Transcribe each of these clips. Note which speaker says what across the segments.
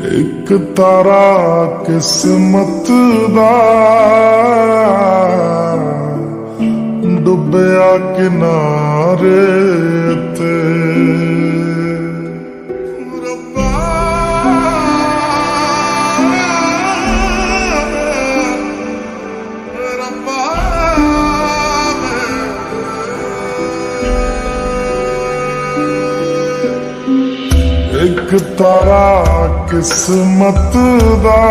Speaker 1: एक तारा किस्मत दा डुबया किनारे ते एक तारा किस्मत दा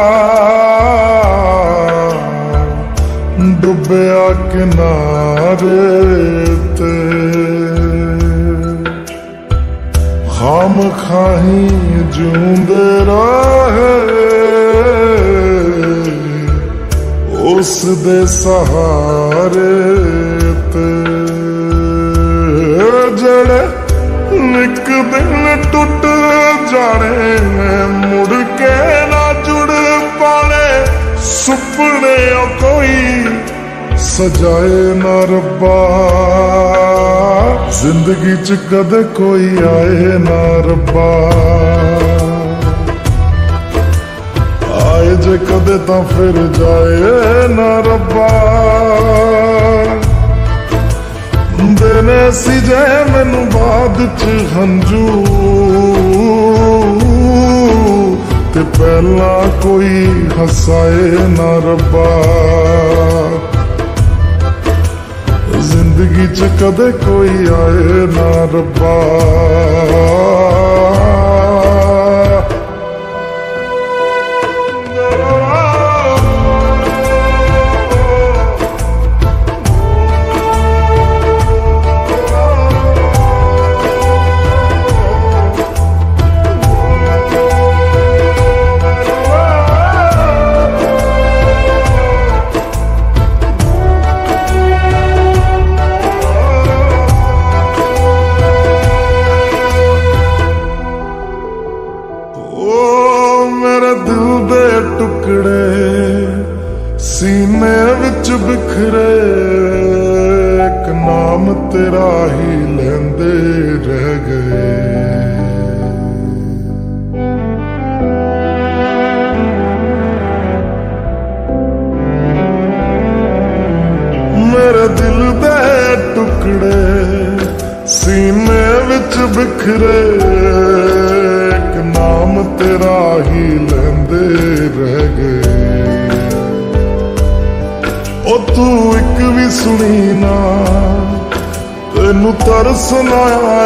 Speaker 1: डुबया किनारे ते खाम खाही जूंदे रहे उस दे सहारे ते जड़े निक दिन टुट जाने मुड़ के ना जुड़ पाने सुपने कोई सजाए ना रब्बा जिंदगी च कदे कोई आए ना रब्बा आए जे कदे तां फिर जाए ना रब्बा देने सी जे मैनू बाद च हंजू ते पहला कोई हसाए ना रब्बा जिंदगी च कदे कोई आए ना रब्बा टुकड़े सीने विच बिखरे एक नाम तेरा ही लेंदे रह गए मेरे दिल दे टुकड़े सीने विच बिखरे एक नाम तेरा ही लेंदे रह गए ओ तू एक भी सुनी ना तेनू तरस ना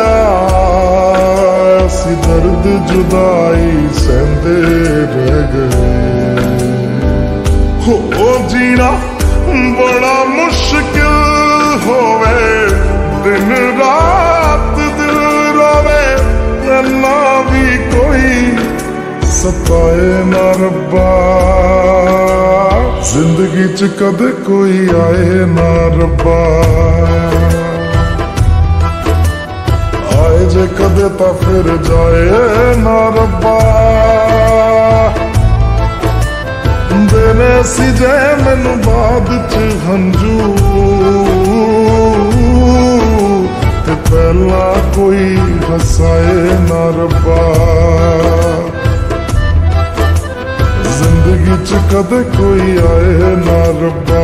Speaker 1: आया सी दर्द जुदाई सहंदे रह गए हो जीना बड़ा मुश्किल होवे दिन रात दिल रोवे ना भी कोई सताए ना रब्बा जिंदगी च कदे कोई आए ना रब्बा आए जे कदे तां फिर जाए ना रब्बा देने सी जे मैनू बाद च हंजू ते पहला कोई हसाए ना रब्बा जिंदगी च कदे कोई आए ना रब्बा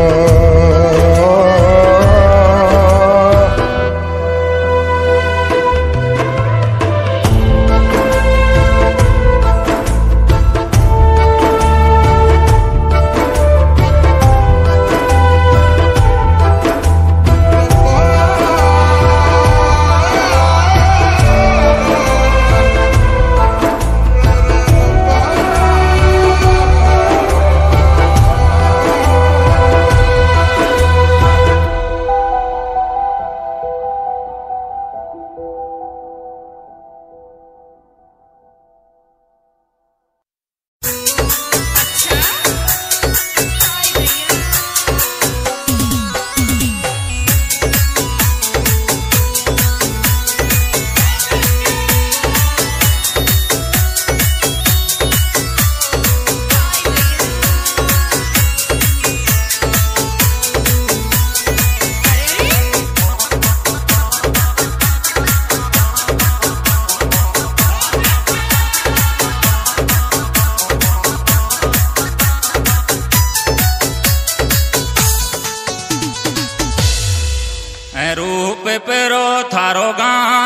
Speaker 2: रूप पेरो थारो गां